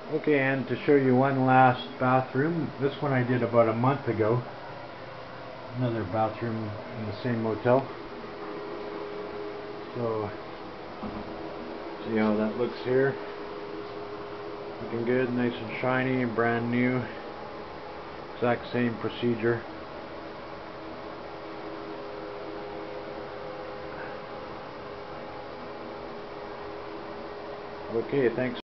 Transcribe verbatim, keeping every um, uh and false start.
Okay, and to show you one last bathroom, this one I did about a month ago. Another bathroom in the same motel. So, see how that looks here. Looking good, nice and shiny, brand new. Exact same procedure. Okay, thanks.